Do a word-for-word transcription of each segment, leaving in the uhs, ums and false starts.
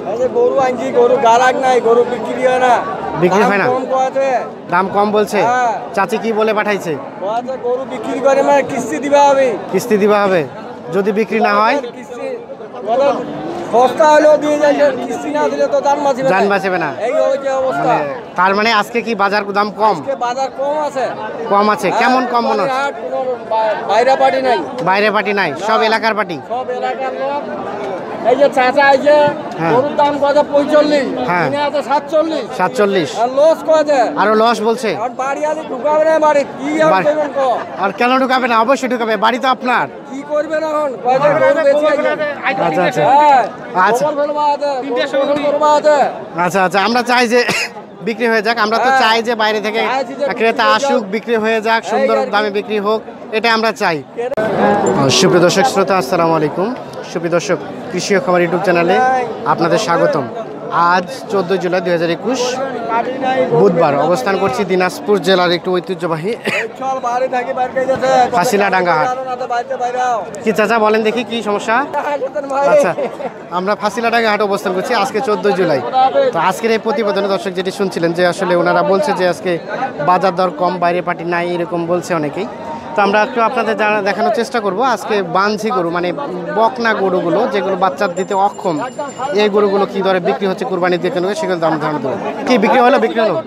গরু আনছি, গরু গারাক নাই, গরু বিক্রি হয় না। বিক্রি হয় না, কম কয়েছে, দাম কম বলছে। হ্যাঁ। চাচি কি বলে পাঠাইছে? কয়েছে গরু বিক্রি করে মানে কিস্তি দিবা হবে। কিস্তি দিবা হবে, যদি বিক্রি না হয় কিস্তি বলো সস্তা হলেও দিয়ে যায়, কিস্তি না দিলে তো জান বাঁচবে না। জান বাঁচবে না, এই হচ্ছে অবস্থা। মানে তার মানে আজকে কি বাজার দাম কম? আজকে বাজার কম আছে। কম আছে, কেমন কম মনে হচ্ছে? হাট কোনো বা- বাইরে পার্টি নাই, বাইরে পার্টি নাই, সব এলাকার পার্টি। সব এলাকার লোক। এই যে চাচা এই যে হ্যাঁ। গরুর দাম কত পঁয়তাল্লিশ, হ্যাঁ। কিনে আছে সাতচল্লিশ, সাতচল্লিশ, আর লস কয়েছে। আরো লস বলছে। আর বাড়ি আলি ঢুকাবে না, বাড়ি কি আর বাড়ি- করবেন কো? আর কেন ঢুকাবে না? অবশ্যই ঢুকাবে, বাড়ি তো আপনার। কি করবেন এখন? কয়েছে গরু বেঁচে গেছে। আচ্ছা আচ্ছা হ্যাঁ, আচ্ছা। গোবর ফেলবা আছে, গোবর ফেলবা আছে। আচ্ছা আচ্ছা, আমরা চাই যে বিক্রি হয়ে যাক, আমরা তো হ্যাঁ। চাই যে বাইরে থেকে চাইছি যে বিক্রি ক্রেতা হয়ে আসুক, যাক। বিক্রি হয়ে যাক, সুন্দর এই আর কি। দামে বিক্রি হোক, এটা আমরা চাই। সুপ্রিয় দর্শক শ্রোতা, আসসালামু আলাইকুম। সুপ্রিয় দর্শক, কৃষি ও খামার ইউটিউব চ্যানেলে আপনাদের স্বাগতম। আজ চোদ্দোই জুলাই দুই হাজার একুশ বুধবার, অবস্থান করছি দিনাজপুর জেলার একটু ঐতিহ্যবাহী চল বাড়ি থাকি বাইরে গেছে ফাঁসিলাডাঙ্গা হাট। কি চাচা বলেন দেখি, কি সমস্যা? আচ্ছা, আমরা ফাঁসিলাডাঙ্গা হাটে অবস্থান করছি আজকে চোদ্দোই জুলাই। তো আজকের এই প্রতিবেদনে দর্শক যেটি শুনছিলেন যে আসলে ওনারা বলছে যে আজকে বাজার দর কম, বাইরে পার্টি নাই, এরকম বলছে অনেকেই। তো আমরা একটু আপনাদের জানা দেখানোর চেষ্টা করব আজকে বানঝি গরু, মানে বকনা গরুগুলো যেগুলো বাচ্চা দিতে অক্ষম, এই গরুগুলো কি দরে বিক্রি হচ্ছে কুরবানি দিয়ে কেন, সেগুলো দাম ধারণা দেবো। কি বিক্রি হলো? বিক্রি হলো।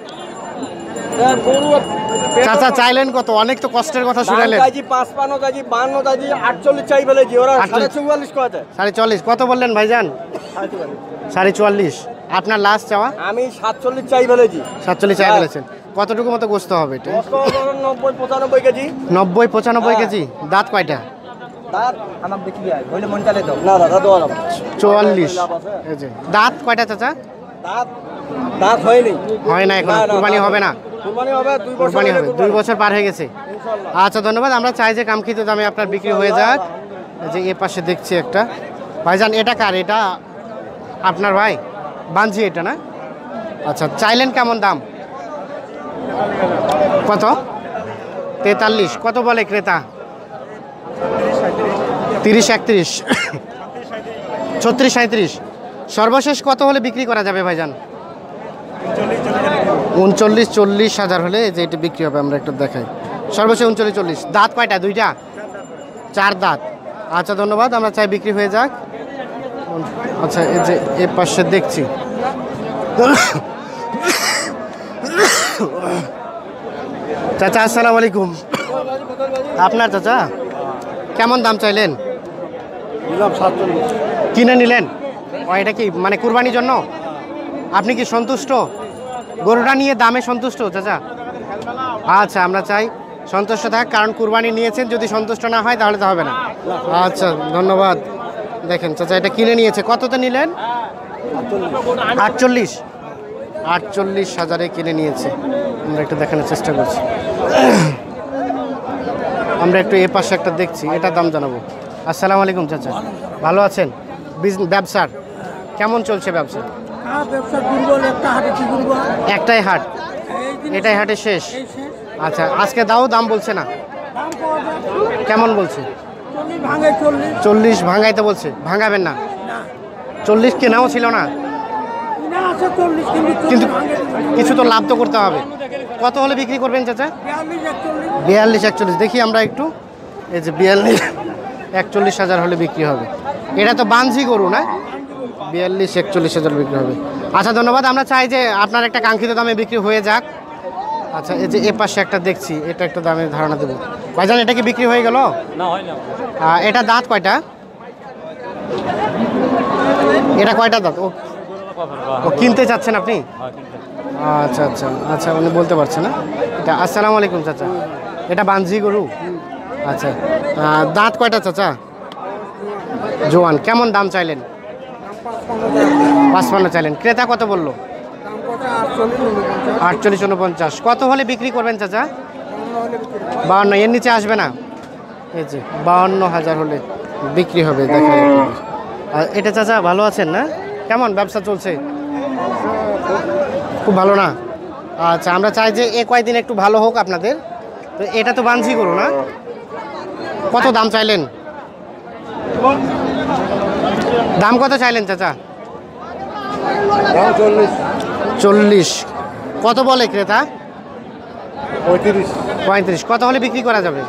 চাচা চাইলেন কত? অনেক তো কষ্টের কথা শুনালেন। পাঁচপান্ন কেজি, বান্ন কেজি, আটচল্লিশ চাই বলেছি, ওরা সাড়ে চুয়াল্লিশ কয়েছে। সাড়ে চল্লিশ কত বললেন ভাইজান? সাড়ে চুয়াল্লিশ। আপনার লাস্ট চাওয়া? আমি সাতচল্লিশ চাই বলেছি। সাতচল্লিশ চাই বলেছেন। কতটুকু মতো গোস্ত হবে এটা? নব্বই পঁচানব্বই কেজি। নব্বই পঁচানব্বই কেজি। দাঁত কয়টা? দাঁত আমার দেখি হইলে মন চালে তো না দাদা দেওয়া যাবে। চুয়াল্লিশ। এই যে দাঁত কয়টা চাচা? দাঁত দাঁত হয়নি, হয় না এখন, না, না, কুরবানি দাঁত হবে না। কুরবানি হবে দুই বছর কুরবানি হবে, হলে দুই কুরবানি। বছর পার হয়ে গেছে। ইনশাআল্লাহ। আচ্ছা ধন্যবাদ। আমরা চাই যে কাঙ্ক্ষিত দামে আপনার বিক্রি হয়ে যাক। এই যে এ পাশে দেখছি একটা ভাইজান, এটা কার? এটা আপনার ভাই বানঝি এটা না? আচ্ছা, চাইলেন কেমন দাম? কত? তেতাল্লিশ। কত বলে ক্রেতা? তিরিশ একত্রিশ, ছত্রিশ সাঁত্রিশ। সর্বশেষ কত হলে বিক্রি করা যাবে ভাইজান? উনচল্লিশ চল্লিশ হাজার হলে এই যে এটা বিক্রি হবে। আমরা একটু দেখাই, সর্বশেষ উনচল্লিশ চল্লিশ। দাঁত কয়টা? দুইটা, চার দাঁত। আচ্ছা ধন্যবাদ, আমরা চাই বিক্রি হয়ে যাক। আচ্ছা, এই যে এ পাশে দেখছি চাচা আসসালামু আলাইকুম। আপনার চাচা কেমন দাম চাইলেন? কিনে নিলেন? ও এটা কি মানে কুরবানির জন্য? আপনি কি সন্তুষ্ট গরুটা নিয়ে? দামে সন্তুষ্ট চাচা? আচ্ছা, আমরা চাই সন্তুষ্ট থাক, কারণ কুরবানি নিয়েছেন, যদি সন্তুষ্ট না হয় তাহলে তো হবে না। আচ্ছা ধন্যবাদ। দেখেন চাচা এটা কিনে নিয়েছে, কততে নিলেন? আটচল্লিশ। আটচল্লিশ হাজারে কিনে নিয়েছে। আমরা একটু দেখানোর চেষ্টা করছি। আমরা একটু এ পাশে একটা দেখছি, এটা দাম জানাবো। আসসালামু আলাইকুম চাচা, ভালো আছেন? ব্যবসার কেমন চলছে? ব্যবসা একটাই হাট, এটাই হাটে শেষ। আচ্ছা, আজকে দাও দাম বলছে না, কেমন বলছে? চল্লিশ ভাঙাইতে বলছে। ভাঙাবেন না? চল্লিশ কেনাও ছিল না, কিন্তু কিছু তো লাভ তো করতে হবে। কত হলে বিক্রি করবেন চাচা? বিয়াল্লিশ একচল্লিশ। দেখি আমরা একটু, এই যে বিয়াল্লিশ একচল্লিশ হাজার হলে বিক্রি হবে। এটা তো বানঝি গরু না? বিয়াল্লিশ একচল্লিশ হাজার বিক্রি হবে। আচ্ছা ধন্যবাদ। আমরা চাই যে আপনার একটা কাঙ্ক্ষিত দামে বিক্রি হয়ে যাক। আচ্ছা, এই যে এ পাশে একটা দেখছি, এটা একটা দামে ধারণা দেবো। ভাইজান এটা কি বিক্রি হয়ে গেল? এটা দাঁত কয়টা? এটা কয়টা দাঁত? ও ও কিনতে চাচ্ছেন আপনি? আচ্ছা আচ্ছা আচ্ছা, উনি বলতে পারছে না এটা। আসসালামু আলাইকুম চাচা, এটা বানঝি গরু? আচ্ছা, দাঁত কয়টা চাচা? জোয়ান। কেমন দাম চাইলেন? পাঁচপান্ন চাইলেন। ক্রেতা কত বললো? আটচল্লিশ উনপঞ্চাশ। কত হলে বিক্রি করবেন চাচা? বাউন্ন। এর নিচে আসবে না? এই যে বাউন্ন হাজার হলে বিক্রি হবে। দেখা যাবে। আর এটা চাচা ভালো আছেন না? কেমন ব্যবসা চলছে? খুব ভালো না? আচ্ছা, আমরা চাই যে এ কয়েকদিন একটু ভালো হোক আপনাদের। তো এটা তো বানঝি গরু না? কত দাম চাইলেন? দাম কত চাইলেন চাচা? চল্লিশ চল্লিশ। কত বলে ক্রেতা? পঁয়ত্রিশ পঁয়ত্রিশ। কত হলে বিক্রি করা যাবে?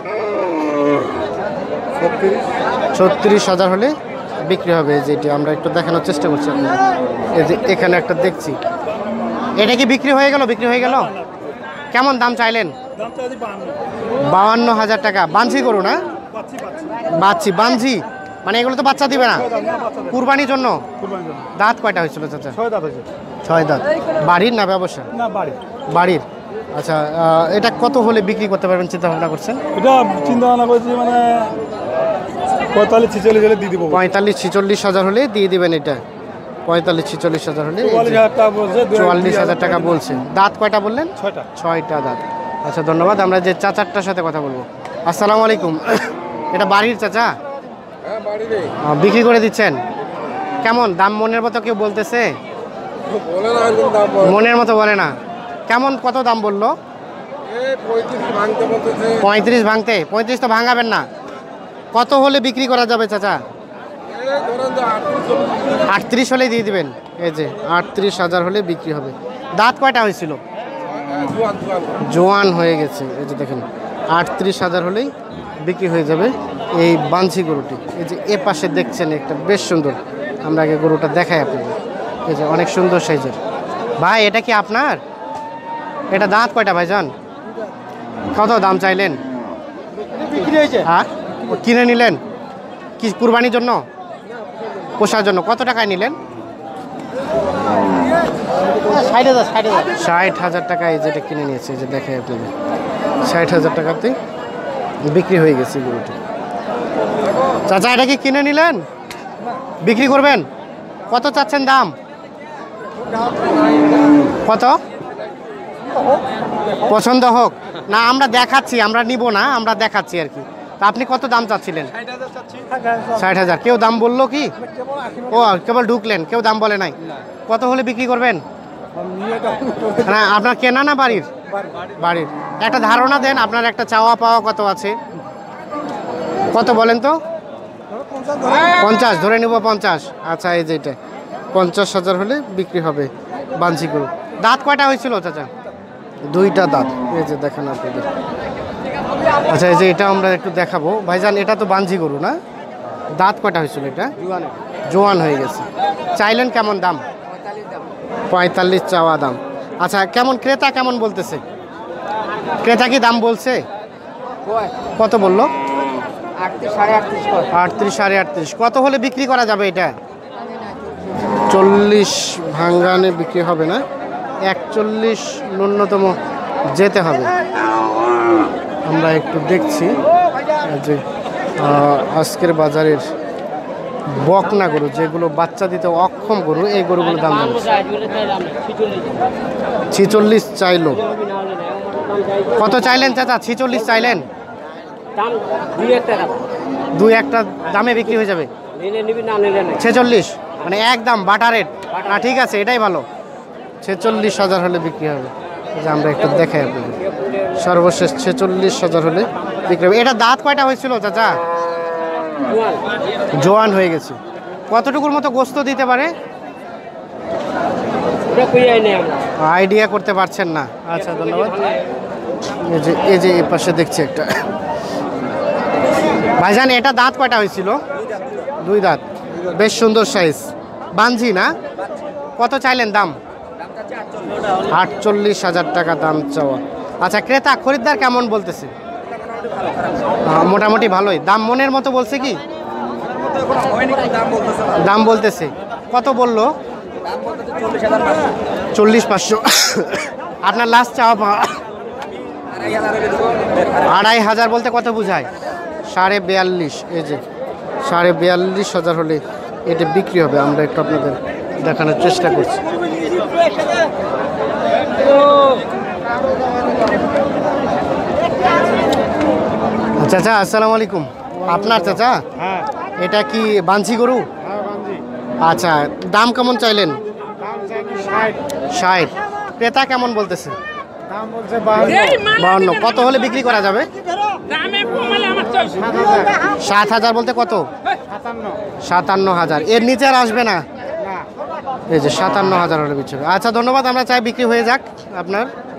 ছত্রিশ ছত্রিশ হাজার হলে বিক্রি হবে। যেটি আমরা একটু দেখানোর চেষ্টা করছি আপনাদের। এই যে এখানে একটা দেখছি, এটা কি বিক্রি হয়ে গেল? বিক্রি হয়ে গেল। কেমন দাম চাইলেন? বাউান্ন হাজার টাকা। বাঞ্ঝি গরু না? বাচ্চি বাঞ্ঝি মানে এগুলো তো বাচ্চা দিবে না, কুরবানির জন্য। দাঁত কয়টা হয়েছিল চাচা? ছয় দাঁত হয়েছে। ছয় দাঁত। বাড়ির না ব্যবসা? না বাড়ি। বাড়ির। আচ্ছা, আহ, এটা কত হলে বিক্রি করতে পারবেন চিন্তা ভাবনা করছেন? এটা চিন্তা ভাবনা করছি মানে পঁয়তাল্লিশ ছিচল্লিশ হলে দিয়ে দিব। পঁয়তাল্লিশ ছিচল্লিশ হাজার হলে দিয়ে দিবেন। এটা পঁয়তাল্লিশ ছিচল্লিশ হাজার হলে চুয়াল্লিশ হাজার টাকা বলছে। চুয়াল্লিশ হাজার টাকা বলছে। দাঁত কয়টা বললেন? ছয়টা। ছয়টা দাঁত। আচ্ছা ধন্যবাদ। আমরা যে চাচারটার সাথে কথা বলবো। আসসালামু আলাইকুম। এটা বাড়ির চাচা? আহ, বিক্রি করে দিচ্ছেন। কেমন দাম মনের মতো কেউ বলতেছে? মনের মতো বলে না। কেমন কত দাম বললো? পঁয়ত্রিশ ভাঙতে। পঁয়ত্রিশ তো ভাঙাবেন না। কত হলে বিক্রি করা যাবে চাচা? আটত্রিশ হলে দিয়ে দিবেন। এই যে আটত্রিশ হাজার হলে বিক্রি হবে। দাঁত কয়টা হয়েছিল? জোয়ান হয়ে গেছে। এই যে দেখেন আটত্রিশ হাজার হলেই বিক্রি হয়ে যাবে এই বাঞ্ঝি গরুটি। এই যে এ পাশে দেখছেন একটা বেশ সুন্দর, আমরা আগে গরুটা দেখাই আপনাদের। এই যে অনেক সুন্দর সাইজের। ভাই এটা কি আপনার? এটা দাঁত কয়টা ভাইজান? কত দাম চাইলেন? বিক্রি হয়েছে। হ্যাঁ, ও কিনে নিলেন কি কুরবানির জন্য, পোষার জন্য? কত টাকায় নিলেন? ষাট হাজার টাকায় যেটা কিনে নিয়েছে। যে দেখে আপনাদের ষাট হাজার টাকাতে বিক্রি হয়ে গেছে গরুটি। চাচা এটা কি কিনে নিলেন, বিক্রি করবেন? কত চাচ্ছেন দাম? কত? পছন্দ হোক না, আমরা দেখাচ্ছি, আমরা নিব না, আমরা দেখাচ্ছি আর কি। তা আপনি কত দাম চাচ্ছিলেন? ষাট হাজার। কেউ দাম বললো কি? ও কেবল ঢুকলেন, কেউ দাম বলে নাই। কত হলে বিক্রি করবেন? না আপনার কেনা না বাড়ির? বাড়ির। একটা ধারণা দেন, আপনার একটা চাওয়া পাওয়া কত আছে? কত বলেন তো? পঞ্চাশ ধরে নেব। পঞ্চাশ। আচ্ছা এই যে এটা পঞ্চাশ হাজার হলে বিক্রি হবে বাঞ্ঝি গরু। দাঁত কয়টা হয়েছিল চাচা? দুইটা দাঁত। এই যে দেখেন আপনাদের। আচ্ছা এই যে এটা আমরা একটু দেখাবো ভাইজান। এটা তো বাঞ্ঝি গরু না? দাঁত কয়টা হয়েছিল? এটা জোয়ান হয়ে গেছে। চাইলেন কেমন দাম? পঁয়তাল্লিশ চাওয়া দাম। আচ্ছা কেমন ক্রেতা কেমন বলতেছে? ক্রেতা কি দাম বলছে? কত বললো? আটত্রিশ সাড়ে আটত্রিশ। কত হলে বিক্রি করা যাবে এটা? চল্লিশ ভাঙ্গানে বিক্রি হবে না, একচল্লিশ ন্যূনতম যেতে হবে। আমরা একটু দেখছি যে আজকের বাজারের বকনা গরু, যেগুলো বাচ্চা দিতে অক্ষম গরু, এই গরুগুলোর দাম ছিচল্লিশ চাইলো। কত চাইলেন চাচা? ছিচল্লিশ চাইলেন। দুই একটা দামে বিক্রি হয়ে যাবে। ছেচল্লিশ মানে একদম বাটা রেট না? ঠিক আছে, এটাই ভালো। ছেচল্লিশ হাজার হলে বিক্রি হবে। যে আমরা একটু দেখাই আপনাদের, সর্বশেষ ছেচল্লিশ হাজার হলে বিক্রি হবে। এটা দাঁত কয়টা হয়েছিল চাচা? জোয়ান হয়ে গেছে। কতটুকুর মতো গোস্ত দিতে পারে? আইডিয়া করতে পারছেন না। আচ্ছা ধন্যবাদ। এই যে এই যে এ পাশে দেখছি একটা ভাইজান, এটা দাঁত কয়টা হয়েছিল? দুই দাঁত। বেশ সুন্দর সাইজ। বাঞ্ঝি না? কত চাইলেন দাম? আটচল্লিশ হাজার টাকা দাম চাওয়া। আচ্ছা ক্রেতা খরিদ্দার কেমন বলতেছে? মোটামুটি ভালোই। দাম মনের মতো বলছে কি? দাম বলতেছে। কত বললো? চল্লিশ পাঁচশো। আপনার লাস্ট চাওয়া পাওয়া? আড়াই হাজার বলতে কত বুঝায়? সাড়ে বিয়াল্লিশ। এই যে সাড়ে বিয়াল্লিশ হাজার হলে এটা বিক্রি হবে। আমরা একটু আপনাদের দেখানোর চেষ্টা করছি। চাচা আসসালামু আলাইকুম। আপনার চাচা? হ্যাঁ। এটা কি বাঞ্ঝি গরু? আচ্ছা দাম কেমন চাইলেন? ষাট। ক্রেতা কেমন বলতেছে? বাউন্ন। কত হলে বিক্রি করা যাবে? সাত হাজার বলতে কত? সাতান্ন হাজার। এর নিচে আর আসবে না? এই যে সাতান্ন হাজার হলে বিক্রি হবে। আচ্ছা ধন্যবাদ, আমরা চাই বিক্রি হয়ে যাক আপনার।